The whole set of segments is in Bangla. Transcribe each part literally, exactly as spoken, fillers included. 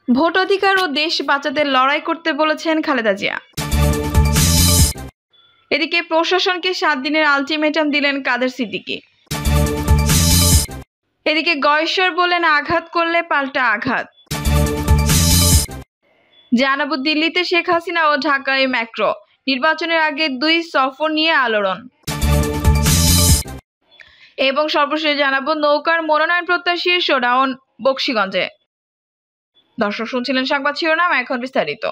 ভোট অধিকার ও দেশ বাঁচাতে লড়াই করতে বলেছেন খালেদা জিয়া। এদিকে প্রশাসনকে সাত দিনের আলটিমেটাম দিলেন কাদের সিদ্দিকী। এদিকে গয়েশ্বর বললেন আঘাত করলে পাল্টা আঘাত। জানাবো দিল্লিতে শেখ হাসিনা ও ঢাকায় ম্যাক্রো নির্বাচনের আগে দুই সফর নিয়ে আলোড়ন। এবং সর্বশেষ জানাবো নৌকার মনোনয়ন প্রত্যাশী শোডাউন বকশীগঞ্জে। দর্শক শুনছিলেন সংবাদ শিরোনাম, এখন বিস্তারিত।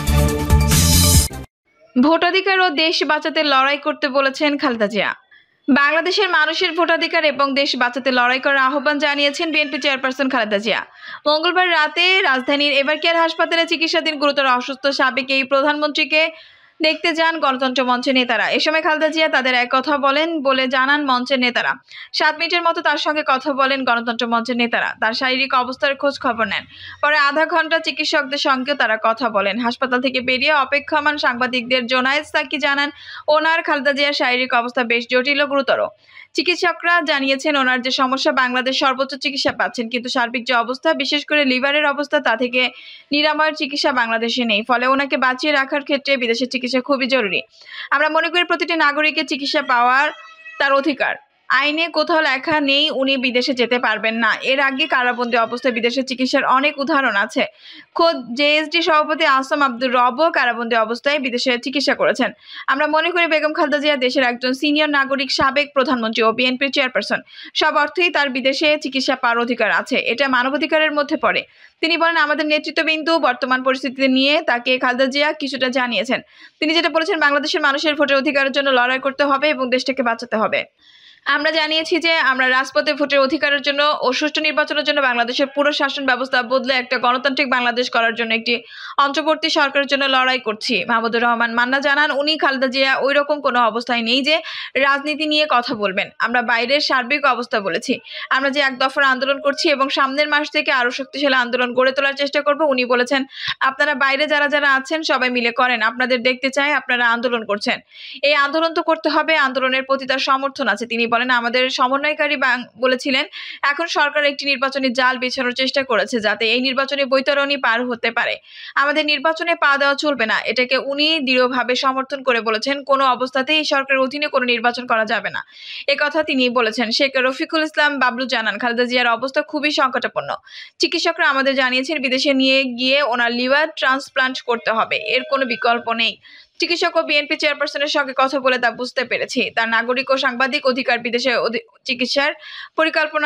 ভোটাধিকার ও দেশ বাঁচাতে লড়াই করতে বলেছেন খালেদা জিয়া। বাংলাদেশের মানুষের ভোটাধিকার এবং দেশ বাঁচাতে লড়াই করার আহ্বান জানিয়েছেন বিএনপি চেয়ারপারসন খালেদা জিয়া। মঙ্গলবার রাতে রাজধানীর এভারকেয়ার হাসপাতালে চিকিৎসাধীন গুরুতর অসুস্থ সাবেক এই প্রধানমন্ত্রীকে দেখতে যান গণতন্ত্র মঞ্চের নেতারা। এ সময় খালেদা জিয়া তাদের এক কথা বলেন বলে জানান মঞ্চের নেতারা। সাত মিনিটের মতো তার সঙ্গে কথা বলেন গণতন্ত্র মঞ্চের নেতারা। তার শারীরিক অবস্থার খোঁজ খবর নেন। পরে আধা ঘন্টা চিকিৎসকদের সঙ্গেও তারা কথা বলেন। হাসপাতাল থেকে বেরিয়ে অপেক্ষমান সাংবাদিকদের জোনায়েদ সাকি জানান ওনার খালেদা জিয়ার শারীরিক অবস্থা বেশ জটিল ও গুরুতর। চিকিৎসকরা জানিয়েছেন ওনার যে সমস্যা বাংলাদেশ সর্বোচ্চ চিকিৎসা পাচ্ছেন, কিন্তু সার্বিক যে অবস্থা বিশেষ করে লিভারের অবস্থা তা থেকে নিরাময়ের চিকিৎসা বাংলাদেশে নেই। ফলে ওনাকে বাঁচিয়ে রাখার ক্ষেত্রে বিদেশের চিকিৎসা খুবই জরুরি। আমরা মনে করি প্রতিটি নাগরিকের চিকিৎসা পাওয়ার তার অধিকার। আইনে কোথাও লেখা নেই উনি বিদেশে যেতে পারবেন না। এর আগে কারাবন্দী অবস্থায় বিদেশের চিকিৎসার অনেক উদাহরণ আছে। খোদ জেএসডি সভাপতি আসম আব্দুর রবও কারাবন্দী অবস্থায় বিদেশে চিকিৎসা করেছেন। আমরা মনে করি বেগম খালেদা জিয়া দেশের একজন সিনিয়র নাগরিক, সাবেক প্রধানমন্ত্রী ও বিএনপির চেয়ারপারসন। সব অর্থেই তার বিদেশে চিকিৎসা পাওয়ার অধিকার আছে, এটা মানবাধিকারের মধ্যে পড়ে। তিনি বলেন আমাদের নেতৃত্ববিন্দু বর্তমান পরিস্থিতি নিয়ে তাকে খালেদা জিয়া কিছুটা জানিয়েছেন। তিনি যেটা বলেছেন বাংলাদেশের মানুষের ভোটের অধিকারের জন্য লড়াই করতে হবে এবং দেশটাকে বাঁচাতে হবে। আমরা জানিয়েছি যে আমরা রাজপথে ভোটের অধিকারের জন্য ও সুষ্ঠু নির্বাচনের জন্য বাংলাদেশের পুরো শাসন ব্যবস্থা বদলে একটা গণতান্ত্রিক বাংলাদেশ করার জন্য একটি অন্তর্বর্তী সরকারের জন্য লড়াই করছি। মাহমুদুর রহমান মান্না জানান উনি খালেদা জিয়া ওই রকম কোনো অবস্থায় নেই যে রাজনীতি নিয়ে কথা বলবেন। আমরা বাইরের সার্বিক অবস্থা বলেছি। আমরা যে এক দফার আন্দোলন করছি এবং সামনের মাস থেকে আরো শক্তিশালী আন্দোলন গড়ে তোলার চেষ্টা করব। উনি বলেছেন আপনারা বাইরে যারা যারা আছেন সবাই মিলে করেন, আপনাদের দেখতে চাই আপনারা আন্দোলন করছেন। এই আন্দোলন তো করতে হবে, আন্দোলনের প্রতি তার সমর্থন আছে। তিনি বলেন আমাদের সমন্বয়কারী বলেছিলেন এখন সরকার একটি নির্বাচনী জাল বিছানোর চেষ্টা করেছে যাতে এই নির্বাচনী বৈতরণী পার হতে পারে। আমাদের নির্বাচনে পা দেওয়া চলবে না, এটাকে উনি দৃঢ়ভাবে সমর্থন করে বলেছেন কোনো অবস্থাতেই এই সরকারের অধীনে কোনো নির্বাচন করা যাবে না। এ কথা তিনি বলেছেন। শেখ রফিকুল ইসলাম বাবলু জানান খালেদা জিয়ার অবস্থা খুবই সংকটাপন্ন। চিকিৎসকরা আমাদের জানিয়েছেন বিদেশে নিয়ে গিয়ে ওনার লিভার ট্রান্সপ্লান্ট করতে হবে, এর কোনো বিকল্প নেই। চিকিৎসক ও বিএনপি চেয়ারপারসনের সঙ্গে কথা বলে তা বুঝতে পেরেছি। তার নাগরিক ও সাংবাদিক অধিকার বিদেশে চিকিৎসার পরিকল্পনা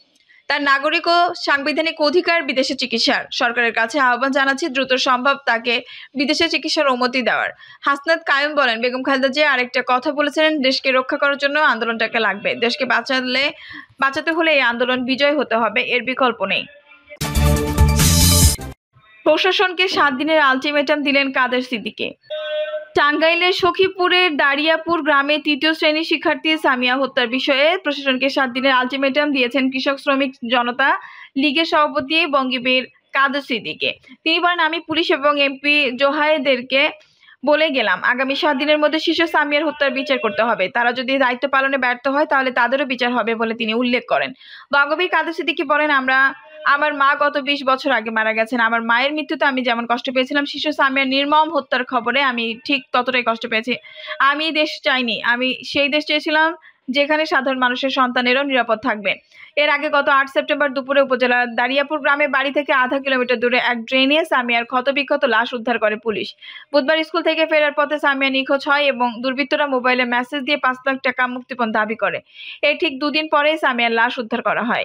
তার নাগরিক ও সাংবিধানিক অধিকার বিদেশে চিকিৎসার। সরকারের কাছে আহ্বান জানাচ্ছি দ্রুত সম্ভব তাকে বিদেশে চিকিৎসার অনুমতি দেওয়ার। হাসনাত কায়ুম বলেন বেগম খালেদা জিয়া আরেকটা কথা বলেছেন দেশকে রক্ষা করার জন্য আন্দোলনটাকে লাগবে। দেশকে বাঁচালে বাঁচাতে হলে এই আন্দোলন বিজয় হতে হবে, এর বিকল্প নেই। প্রশাসনকে সাত দিনের আলটিমেটাম দিলেন কাদের সিদ্দিকী। টাঙ্গাইলের সখীপুরের দারিয়াপুর গ্রামে তৃতীয় শ্রেণীর শিক্ষার্থী সামিয়া হত্যার বিষয়ে প্রশাসনকে সাত দিনের আলটিমেটাম দিয়েছেন কৃষক শ্রমিক জনতা লীগের সভাপতি বঙ্গবীর কাদের সিদ্দিকী। তিনি বলেন আমি পুলিশ এবং এমপি জোহায়েদেরকে বলে গেলাম আগামী সাত দিনের মধ্যে শিশু সামিয়ার হত্যার বিচার করতে হবে। তারা যদি দায়িত্ব পালনে ব্যর্থ হয় তাহলে তাদেরও বিচার হবে বলে তিনি উল্লেখ করেন। বঙ্গবীর কাদের সিদ্দিকী বলেন আমরা আমার মা গত বিশ বছর আগে মারা গেছেন। আমার মায়ের মৃত্যুতে আমি যেমন কষ্ট পেয়েছিলাম শিশু সামিয়ার নির্মম হত্যার খবরে আমি ঠিক ততটাই কষ্ট পেয়েছি। আমি দেশ চাইনি, আমি সেই দেশ চেয়েছিলাম যেখানে সাধারণ মানুষের সন্তানেরও নিরাপদ থাকবে। এর আগে গত আট সেপ্টেম্বর দুপুরে উপজেলার দারিয়াপুর গ্রামের বাড়ি থেকে আধা কিলোমিটার দূরে এক ড্রেনে সামিয়ার ক্ষতবিক্ষত লাশ উদ্ধার করে পুলিশ। বুধবার স্কুল থেকে ফেরার পথে সামিয়া নিখোঁজ হয় এবং দুর্বৃত্তরা মোবাইলে মেসেজ দিয়ে পাঁচ লাখ টাকা মুক্তিপণ দাবি করে। এর ঠিক দুদিন পরেই সামিয়ার লাশ উদ্ধার করা হয়।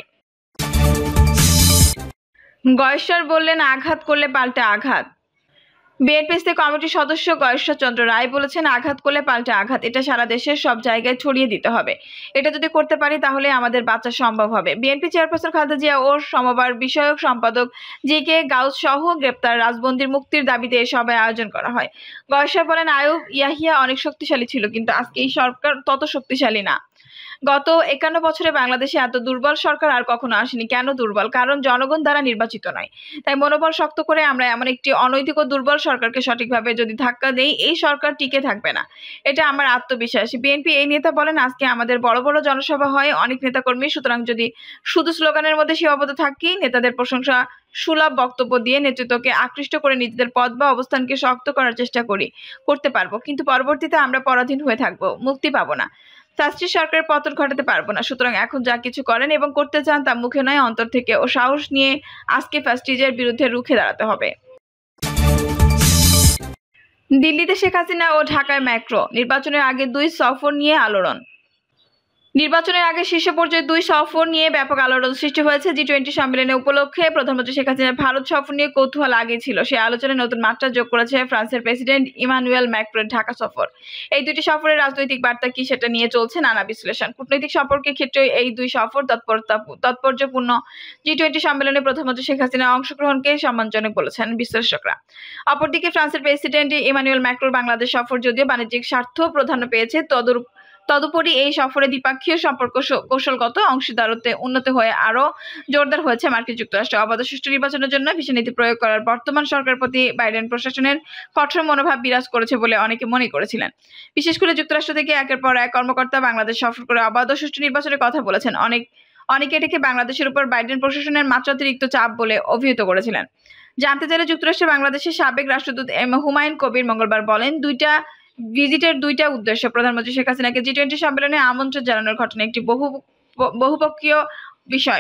গয়েশ্বর বললেন আঘাত করলে পাল্টা আঘাত। বিএনপি কমিটির সদস্য গয়েশ্বর চন্দ্র রায় বলেছেন আঘাত করলে পাল্টা আঘাত, এটা সারা দেশের সব জায়গায় ছড়িয়ে দিতে হবে। এটা যদি করতে পারি তাহলে আমাদের বাঁচা সম্ভব হবে। বিএনপি চেয়ারপারসন খালেদা জিয়া ও সমবায় বিষয়ক সম্পাদক জি কে গাউস সহ গ্রেপ্তার রাজবন্দির মুক্তির দাবিতে এই সভায় আয়োজন করা হয়। গয়েশ্বর বলেন আয়ুব ইয়াহিয়া অনেক শক্তিশালী ছিল, কিন্তু আজকে এই সরকার তত শক্তিশালী না। গত একান্ন বছরে বাংলাদেশে এত দুর্বল সরকার আর কখনো আসেনি। কেন দুর্বল? কারণ জনগণ দ্বারা নির্বাচিত নয়। তাই মনোবল শক্ত করে আমরা এমন একটি অনৈতিক ও দুর্বল সরকারকে সঠিকভাবে যদি ধাক্কা দেই, এই সরকার টিকে থাকবে না। এটা আমার আত্মবিশ্বাস। বিএনপি এই নেতা বলেন, আজকে আমাদের বড় বড় জনসভা হয়, অনেক নেতাকর্মী, সুতরাং যদি শুধু স্লোগানের মধ্যে সীমাবদ্ধ থাকি, নেতাদের প্রশংসা সুলভ বক্তব্য দিয়ে নেতৃত্বকে আকৃষ্ট করে নিজেদের পদ বা অবস্থানকে শক্ত করার চেষ্টা করি করতে পারবো, কিন্তু পরবর্তীতে আমরা পরাধীন হয়ে থাকবো, মুক্তি পাবো না, শাস্ত্রী সরকারের পতন ঘটাতে পারবো না। সুতরাং এখন যা কিছু করেন এবং করতে চান তা মুখে নয়, অন্তর থেকে ও সাহস নিয়ে আজকে ফ্যাসিস্টের বিরুদ্ধে রুখে দাঁড়াতে হবে। দিল্লিতে শেখ হাসিনা ও ঢাকায় ম্যাক্রো নির্বাচনের আগে দুই সফর নিয়ে আলোড়ন। নির্বাচনের আগে শীর্ষ পর্যায়ে দুই সফর নিয়ে ব্যাপক আলোড়ন সৃষ্টি হয়েছে। জি টোয়েন্টি সম্মেলনের উপলক্ষে প্রধানমন্ত্রী শেখ হাসিনার ভারত সফর নিয়ে কৌতূহল আগে ছিল, সেই আলোচনায় নতুন মাত্রা যোগ করেছে ফ্রান্সের প্রেসিডেন্ট ইমানুয়েল ম্যাক্রোর ঢাকা সফর। এই দুটি সফরের রাজনৈতিক বার্তা কি, সেটা নিয়ে চলছে নানা বিশ্লেষণ। কূটনৈতিক সম্পর্কের ক্ষেত্রে এই দুই সফর তাৎপর্যপূর্ণ। জি টোয়েন্টি সম্মেলনে প্রধানমন্ত্রী শেখ হাসিনার অংশগ্রহণকে সম্মানজনক বলেছেন বিশ্লেষকরা। অপরদিকে ফ্রান্সের প্রেসিডেন্ট ইমানুয়েল ম্যাক্রোর বাংলাদেশ সফর যদিও বাণিজ্যিক স্বার্থ প্রাধান্য পেয়েছে, তদুর তদুপরি এই সফরে দ্বিপাক্ষীয় সম্পর্ক কৌশলগত অংশীদারত্বে উন্নত হয়ে আরো জোরদার হয়েছে। মার্কিন যুক্তরাষ্ট্র অবাধ সুষ্ঠু নির্বাচনের জন্য ভিসানীতি প্রয়োগ করার বর্তমান সরকারের প্রতি বাইডেন প্রশাসনের কঠোর মনোভাব বিরাজ করেছে বলে অনেকে মনে করেছিলেন। বিশেষ করে যুক্তরাষ্ট্র থেকে একের পর এক কর্মকর্তা বাংলাদেশ সফর করে অবাধ সুষ্ঠু নির্বাচনের কথা বলেছেন। অনেক অনেকে এটাকে বাংলাদেশের উপর বাইডেন প্রশাসনের মাত্রাতিরিক্ত চাপ বলে অভিহিত করেছিলেন। জানতে চাইলে যুক্তরাষ্ট্রে বাংলাদেশের সাবেক রাষ্ট্রদূত এম হুমায়ুন কবির মঙ্গলবার বলেন, দুইটা ভিজিটের দুইটা উদ্দেশ্য। প্রধানমন্ত্রী শেখ হাসিনাকে জি টোয়েন্টি সম্মেলনে আমন্ত্রণ জানানোর ঘটনা একটি বহু বহুপক্ষীয় বিষয়।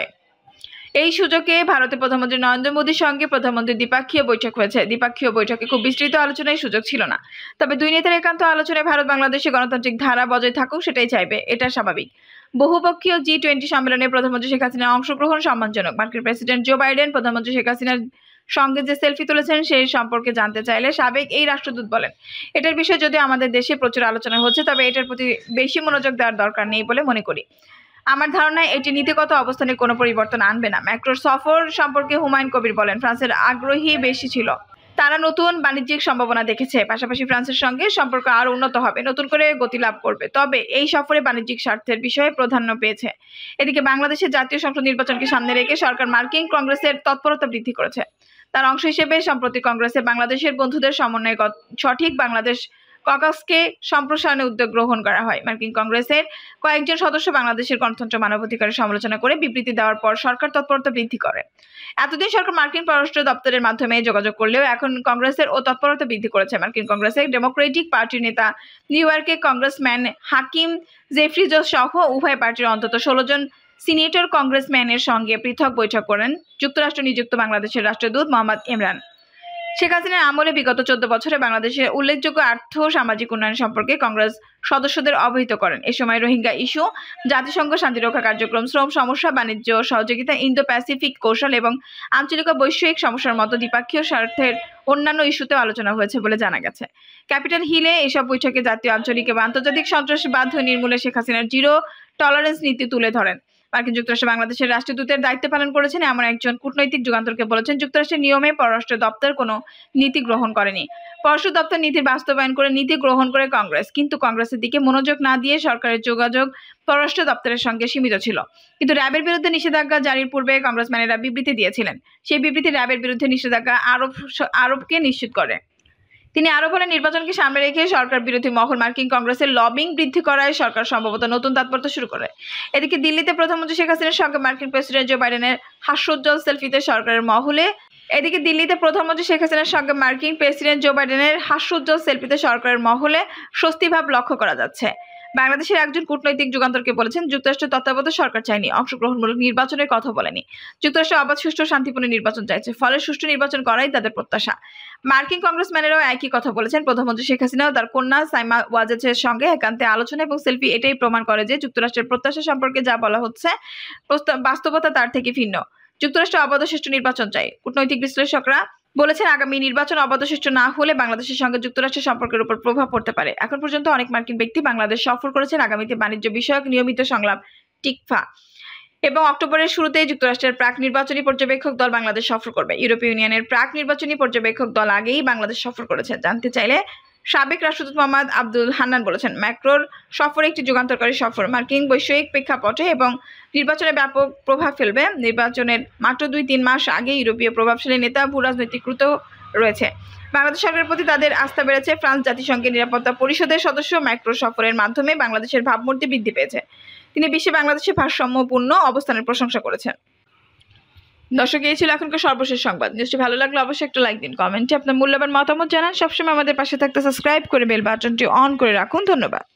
এই সুযোগে ভারতের প্রধানমন্ত্রী নরেন্দ্র মোদীর সঙ্গে প্রধানমন্ত্রীর দ্বিপাক্ষীয় বৈঠক হয়েছে। দ্বিপাক্ষীয় বৈঠকে খুব বিস্তৃত আলোচনার সুযোগ ছিল না, তবে দুই নেতার একান্ত আলোচনায় ভারত বাংলাদেশের গণতান্ত্রিক ধারা বজায় থাকুক সেটাই চাইবে, এটা স্বাভাবিক। বহুপক্ষীয় জি টোয়েন্টি সম্মেলনে প্রধানমন্ত্রী শেখ হাসিনার অংশগ্রহণ সম্মানজনক। মার্কিন প্রেসিডেন্ট জো বাইডেন প্রধানমন্ত্রী শেখ হাসিনার সঙ্গে যে সেলফি তুলেছেন সেই সম্পর্কে জানতে চাইলে সাবেক এই রাষ্ট্রদূত বলেন, এটার বিষয়ে যদিও আমাদের দেশে প্রচুর আলোচনা হচ্ছে, তবে এটার প্রতি বেশি মনোযোগ দেওয়ার দরকার নেই বলে মনে করি। আমার ধারণা এটি নীতিগত অবস্থানে কোনো পরিবর্তন আনবে না। ম্যাক্রোর সফর সম্পর্কে হুমায়ুন কবির বলেন, ফ্রান্সের আগ্রহী বেশি ছিল, তারা নতুন বাণিজ্যিক সম্ভাবনা দেখেছে, পাশাপাশি ফ্রান্সের সঙ্গে সম্পর্ক আরো উন্নত হবে, নতুন করে গতি লাভ করবে। তবে এই সফরে বাণিজ্যিক স্বার্থের বিষয়ে প্রাধান্য পেয়েছে। এদিকে বাংলাদেশের জাতীয় সংসদ নির্বাচনকে সামনে রেখে সরকার মার্কিন কংগ্রেসের তৎপরতা বৃদ্ধি করেছে। তার অংশ হিসেবে সম্প্রতি কংগ্রেসে বাংলাদেশের বন্ধুদের সমন্বয়ে সঠিক বাংলাদেশ ককাসকে সম্প্রসারণে উদ্যোগ গ্রহণ করা হয়। মার্কিন কংগ্রেসের কয়েকজন সদস্য বাংলাদেশের গণতন্ত্র মানবাধিকারের সমালোচনা করে বিবৃতি দেওয়ার পর সরকার তৎপরতা বৃদ্ধি করে। এতদিন সরকার মার্কিন পররাষ্ট্র দপ্তরের মাধ্যমে যোগাযোগ করলেও এখন কংগ্রেসের ও তৎপরতা বৃদ্ধি করেছে। মার্কিন কংগ্রেসের ডেমোক্রেটিক পার্টির নেতা নিউ ইয়র্কে কংগ্রেসম্যান হাকিম জেফ্রিজ সহ উভয় পার্টির অন্তত ষোলো জন সিনেটর কংগ্রেসম্যানের সঙ্গে পৃথক বৈঠক করেন যুক্তরাষ্ট্র নিযুক্ত বাংলাদেশের রাষ্ট্রদূত মোহাম্মদ ইমরান। শেখ হাসিনার আমলে বিগত চোদ্দ বছরে বাংলাদেশের উল্লেখযোগ্য আর্থ সামাজিক উন্নয়ন সম্পর্কে কংগ্রেস সদস্যদের অবহিত করেন। এ সময় রোহিঙ্গা ইস্যু, জাতিসংঘ শান্তিরক্ষা কার্যক্রম, শ্রম সমস্যা, বাণিজ্য সহযোগিতা, ইন্দো প্যাসিফিক কৌশল এবং আঞ্চলিক ও বৈশ্বিক সমস্যার মতো দ্বিপাক্ষীয় স্বার্থের অন্যান্য ইস্যুতেও আলোচনা হয়েছে বলে জানা গেছে। ক্যাপিটাল হিলে এসব বৈঠকে জাতীয়, আঞ্চলিক এবং আন্তর্জাতিক সন্ত্রাসবাদ নির্মূলে শেখ হাসিনার জিরো টলারেন্স নীতি তুলে ধরেন। মার্কিন যুক্তরাষ্ট্র বাংলাদেশের রাষ্ট্রদূতের দায়িত্ব পালন করেছেন এমন একজন কূটনৈতিক যুগান্তরকে বলেছেন, যুক্তরাষ্ট্রের নিয়মে পররাষ্ট্র দপ্তর কোনো নীতি গ্রহণ করেনি। পররাষ্ট্র দপ্তর নীতির বাস্তবায়ন করে নীতি গ্রহণ করে কংগ্রেস, কিন্তু কংগ্রেসের দিকে মনোযোগ না দিয়ে সরকারের যোগাযোগ পররাষ্ট্র দপ্তরের সঙ্গে সীমিত ছিল। কিন্তু র্যাবের বিরুদ্ধে নিষেধাজ্ঞা জারির পূর্বে কংগ্রেসম্যানেরা বিবৃতি দিয়েছিলেন। সেই বিবৃতি র্যাবের বিরুদ্ধে নিষেধাজ্ঞা আরোপ আরোপকে নিশ্চিত করে। তিনি আরো বলেন, নির্বাচনকে সামনে রেখে সরকার বিরোধী মহল মার্কিন কংগ্রেসের লবিং বৃদ্ধি করায় সরকার সম্ভবত নতুন তাৎপর্য শুরু করে। এদিকে দিল্লিতে প্রধানমন্ত্রী শেখ হাসিনার সঙ্গে মার্কিন প্রেসিডেন্ট জো বাইডেনের হাস্যোজ্জ্বল সেলফিতে সরকারের মহলে এদিকে দিল্লিতে প্রধানমন্ত্রী শেখ হাসিনার সঙ্গে মার্কিন প্রেসিডেন্ট জো বাইডেনের হাস্যোজ্জ্বল সেলফিতে সরকারের মহলে স্বস্তিভাব লক্ষ্য করা যাচ্ছে। বাংলাদেশের একজন কূটনৈতিক যুগান্তরকে বলেছেন, যুক্তরাষ্ট্রের তত্ত্বাবধায়ক সরকার চায়নি, অংশগ্রহণমূলক নির্বাচনের কথা বলেনি। যুক্তরাষ্ট্র অবাধ, সুষ্ঠু, শান্তিপূর্ণ নির্বাচন চাইছে, ফলে সুষ্ঠু নির্বাচন করাই তাদের প্রত্যাশা। মার্কিন কংগ্রেসম্যানেরাও একই কথা বলেছেন। প্রধানমন্ত্রী শেখ হাসিনা ও তার কন্যা সাইমা ওয়াজেদের সঙ্গে একান্তে আলোচনা এবং সেলফি এটাই প্রমাণ করে যে যুক্তরাষ্ট্রের প্রত্যাশা সম্পর্কে যা বলা হচ্ছে বাস্তবতা তার থেকে ভিন্ন। যুক্তরাষ্ট্র অবাধ, সুষ্ঠু নির্বাচন চাই। কূটনৈতিক বিশ্লেষকরা বলেছেন, আগামী নির্বাচন অবাধ, সুষ্ঠু না হলে বাংলাদেশের সঙ্গে যুক্তরাষ্ট্রের সম্পর্কের উপর প্রভাব পড়তে পারে। এখন পর্যন্ত অনেক মার্কিন ব্যক্তি বাংলাদেশ সফর করেছেন। আগামীতে বাণিজ্য বিষয়ক নিয়মিত সংলাপ টিকফা এবং অক্টোবরের শুরুতে যুক্তরাষ্ট্রের প্রাক নির্বাচনী পর্যবেক্ষক দল বাংলাদেশ সফর করবে। ইউরোপীয় ইউনিয়নের প্রাক নির্বাচনী পর্যবেক্ষক দল আগেই বাংলাদেশ সফর করেছে। জানতে চাইলে সাবেক রাষ্ট্রদূত মোহাম্মদ আব্দুল হান্নান বলেছেন, ম্যাক্রোর সফর একটি যুগান্তকারী সফর, মার্কিন বৈষয়িক প্রেক্ষাপটে এবং নির্বাচনে ব্যাপক প্রভাব ফেলবে। নির্বাচনের মাত্র দুই তিন মাস আগে ইউরোপীয় প্রভাবশালী নেতা ভূ রাজনৈতিক কূট রয়েছে। বাংলাদেশ সরকারের প্রতি তাদের আস্থা বেড়েছে। ফ্রান্স জাতিসংঘের নিরাপত্তা পরিষদের সদস্য ম্যাক্রো সফরের মাধ্যমে বাংলাদেশের ভাবমূর্তি বৃদ্ধি পেয়েছে। তিনি বিশ্বে বাংলাদেশের ভারসাম্যপূর্ণ অবস্থানের প্রশংসা করেছেন। দর্শক, এই ছিল এখনকার সর্বশেষ সংবাদ। নিউজটি ভালো লাগলে অবশ্যই একটা লাইক দিন, কমেন্টে আপনার মূল্যবান মতামত জানান। সবসময় আমাদের পাশে থাকতে সাবস্ক্রাইব করে বেল বাটনটি অন করে রাখুন। ধন্যবাদ।